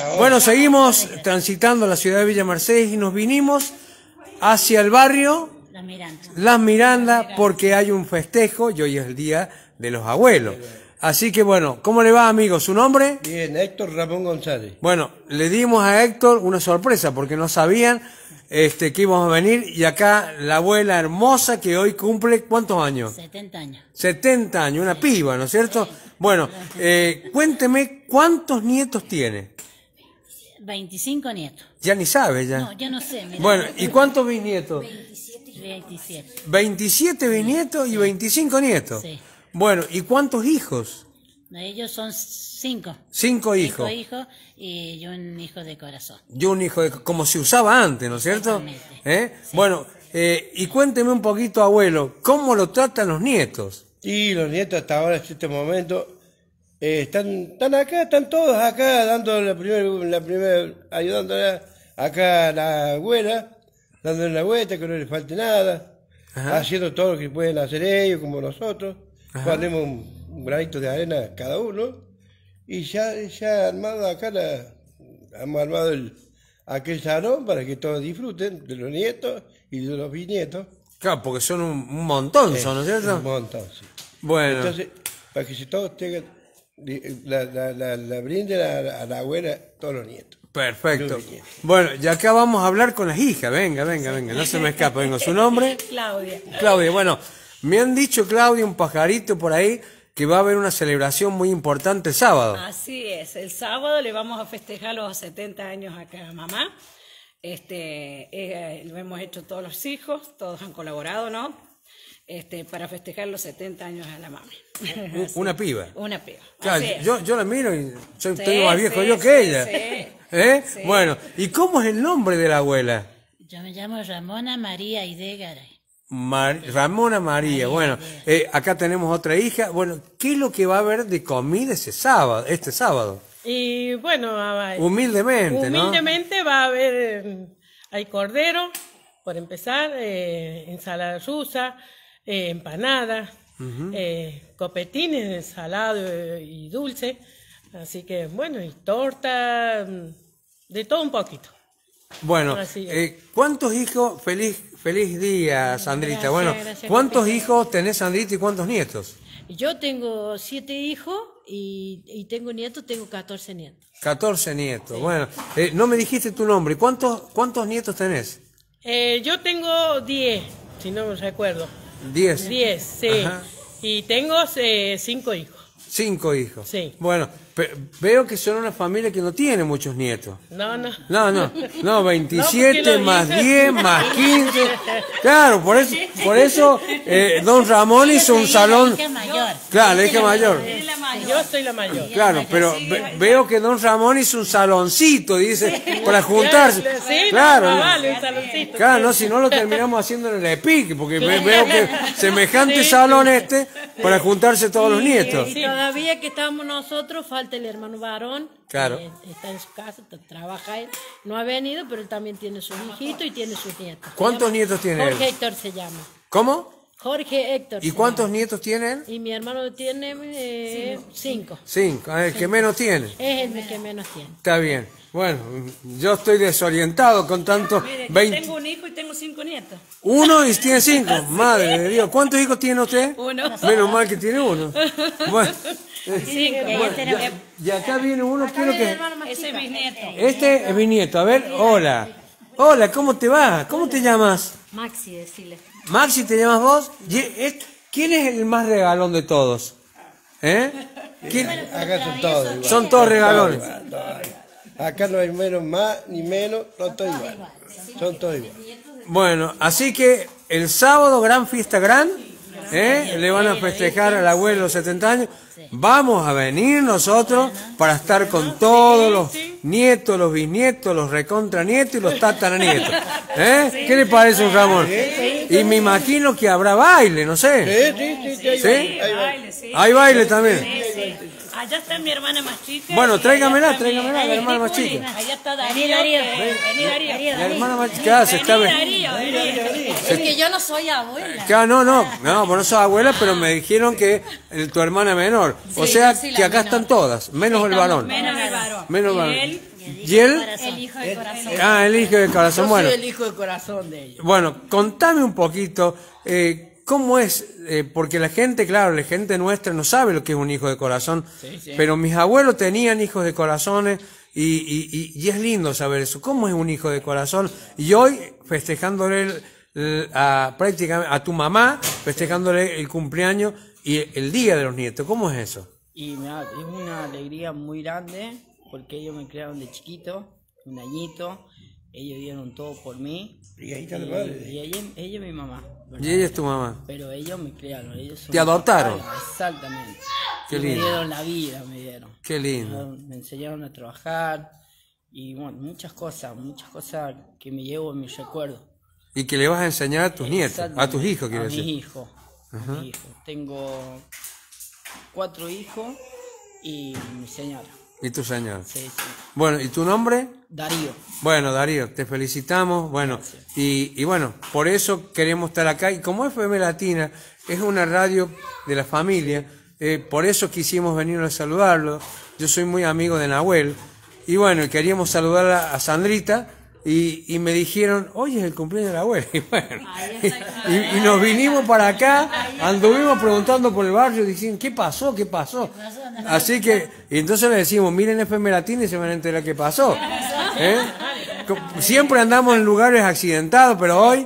Bueno, seguimos transitando la ciudad de Villa Mercedes y nos vinimos hacia el barrio Las Mirandas porque hay un festejo y hoy es el Día de los Abuelos. Así que bueno, ¿cómo le va, amigo? ¿Su nombre? Bien, Héctor Ramón González. Bueno, le dimos a Héctor una sorpresa porque no sabían que íbamos a venir y acá la abuela hermosa que hoy cumple, ¿cuántos años? 70 años. 70 años, una piba, ¿no es cierto? Bueno, cuénteme, ¿cuántos nietos tiene? 25 nietos. Ya ni sabe, ya. No, yo no sé. Mira. Bueno, ¿y cuántos bisnietos? 27. 27 bisnietos y 25 nietos. Sí. Bueno, ¿y cuántos hijos? Ellos son 5. 5 hijos. 5 hijos y un hijo de corazón. Y un hijo, como se usaba antes, ¿no es cierto? Exactamente. Sí. Bueno, y cuénteme un poquito, abuelo, ¿cómo lo tratan los nietos? Y los nietos hasta ahora, en este momento, están acá, están todos acá, dando la primera, ayudándole acá a la abuela, dándole la vuelta, que no le falte nada, Ajá. haciendo todo lo que pueden hacer ellos, como nosotros, Ajá. ponemos un granito de arena cada uno, y ya armado acá, hemos armado aquel salón para que todos disfruten de los nietos y de los bisnietos. Claro, porque son un montón, ¿no es cierto? Un montón, sí. Bueno. Entonces, para que si todos tengan, la brinden a la abuela todos los nietos. Perfecto. Bueno, y acá vamos a hablar con las hijas. Venga, no se me escapa. Venga, ¿su nombre? Claudia. Claudia, bueno, me han dicho, Claudia, un pajarito por ahí, que va a haber una celebración muy importante el sábado. Así es, el sábado le vamos a festejar los 70 años acá a mamá. Lo hemos hecho todos los hijos, todos han colaborado, ¿no? Para festejar los 70 años a la mami. Una piba. Una piba. Claro, Así es. yo la miro y Sí, tengo más viejo sí, yo sí, que ella. sí. Sí. Bueno, ¿y cómo es el nombre de la abuela? Yo me llamo Ramona María Idegaray. Ramona María. Bueno, acá tenemos otra hija. Bueno, ¿qué es lo que va a haber de comida este sábado? Y bueno, Humildemente, va a haber, hay cordero, por empezar, ensalada rusa, empanadas, copetines, salado y dulce, así que bueno, y torta, de todo un poquito. Bueno, Así es. ¿cuántos hijos? Feliz día, Sandrita. Gracias, Bueno, gracias, ¿cuántos Pepito. hijos tenés, Sandrita, y cuántos nietos? Yo tengo 7 hijos y tengo nietos, tengo 14 nietos. 14 nietos. Sí. Bueno, no me dijiste tu nombre. ¿Cuántos nietos tenés? Yo tengo 10, si no me recuerdo. 10. 10, sí. Ajá. Y tengo 5 hijos. 5 hijos. Sí. Bueno, veo que son una familia que no tiene muchos nietos. No, 27 no, más dije. 10 más 15. Claro, por eso don Ramón hizo un salón. La hija mayor. Claro, la hija mayor. Yo soy la mayor. Claro, pero veo que don Ramón hizo un saloncito, dice, para juntarse. Sí, Claro, vale, un saloncito. claro, no, si no lo terminamos haciendo en el EPIC, porque veo que semejante salón para juntarse todos los nietos. Y todavía que estamos nosotros, falta el hermano varón. Claro. Está en su casa, trabaja él. No ha venido, pero él también tiene sus hijitos y tiene sus nietos. ¿Cuántos nietos tiene él? Jorge Héctor se llama. ¿Cómo? Jorge Héctor. ¿Y cuántos nietos tiene él? Y mi hermano tiene 5. 5, el que menos tiene. Es el que menos tiene. Está bien. Bueno, yo estoy desorientado con tanto. Mire, yo 20. tengo un hijo y tengo 5 nietos. Uno y tiene 5. Madre de Dios. ¿Cuántos hijos tiene usted? 1. Menos mal que tiene uno. Bueno, 5. y acá viene uno, quiero que. Ese es bisnieto. Este es mi nieto. A ver, hola. Hola, ¿cómo te va? ¿Cómo te llamas? Maxi, decirle. Maxi, ¿te llamas vos? ¿Quién es el más regalón de todos? ¿Quién? Acá son todos igual. Son todos regalones. Acá no hay menos más ni menos, son todos igual. Son todos igual. Bueno, así que el sábado, gran fiesta le van a festejar al abuelo los 70 años. Vamos a venir nosotros para estar con todos los nietos, los bisnietos, los recontranietos y los tataranietos. ¿Qué le parece, un Ramón? Y me imagino que habrá baile, no sé. Sí, Hay baile, sí. Hay baile también. Sí. Allá está mi hermana más chica. Bueno, y tráigamela, allá está mi- la hermana más chica. Allá está Vení, Darío. Darío. Vení, Darío. La hermana más chica se está... Vení, Darío. Es que yo no soy abuela. Claro, no, vos no sos abuela, pero me dijeron que tu hermana menor. O sea, yo sí, la que acá menor. están todas, menos el varón. Menos el varón. Menos Y varón. él ¿Y él? Corazón. El hijo de corazón. Ah, el hijo de corazón. Yo Bueno, soy el hijo de corazón de ellos. bueno, contame un poquito, ¿cómo es? Porque la gente, claro, la gente nuestra no sabe lo que es un hijo de corazón, Sí. pero mis abuelos tenían hijos de corazones y es lindo saber eso. ¿Cómo es un hijo de corazón? Y hoy, festejándole prácticamente a tu mamá, festejándole el cumpleaños y el día de los nietos, ¿cómo es eso? Y es una alegría muy grande porque ellos me criaron de chiquito, un añito, ellos dieron todo por mí. Y ahí está la madre. Y ella es mi mamá. ¿verdad? Y ella es tu mamá. Pero ellos me criaron. Ellos son ¿Te adoptaron? Exactamente. Qué Y lindo. Me dieron la vida, me dieron. Qué lindo. Me enseñaron a trabajar y bueno, muchas cosas que me llevo en mi recuerdo. Y que le vas a enseñar a tus nietos, a tus hijos, quiero A decir. mis hijos. A mis hijos. Tengo 4 hijos y mi señora. Y tu señor. Sí. Bueno, ¿y tu nombre? Darío. Bueno, Darío, te felicitamos. Bueno, y bueno, por eso queremos estar acá. Y como FM Latina es una radio de la familia, por eso quisimos venir a saludarlo. Yo soy muy amigo de Nahuel. Y bueno, queríamos saludar a Sandrita. Y me dijeron, hoy es el cumpleaños de la abuela. Y bueno, y nos vinimos para acá, anduvimos preguntando por el barrio, diciendo, ¿qué pasó? ¿Qué pasó? Así que, y entonces le decimos, miren FM Latina y se van a enterar qué pasó. Siempre andamos en lugares accidentados, pero hoy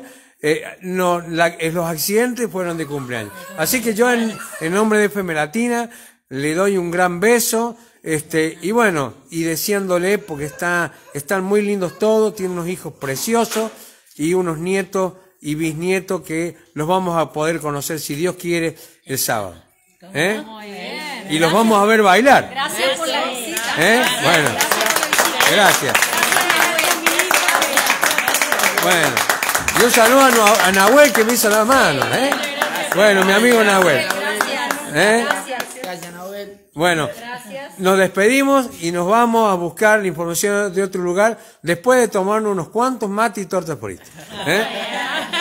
los accidentes fueron de cumpleaños. Así que yo en nombre de FM Latina le doy un gran beso. Y bueno, y deseándole, porque están muy lindos todos, tienen unos hijos preciosos y unos nietos y bisnietos que los vamos a poder conocer, si Dios quiere, el sábado. Muy bien. Y los vamos a ver bailar. Gracias por la visita. Bueno, gracias. Bueno, yo saludo a Nahuel que me hizo la mano. Bueno, mi amigo Nahuel. Gracias, Nahuel. Bueno, nos despedimos y nos vamos a buscar la información de otro lugar después de tomarnos unos cuantos mates y tortas fritas.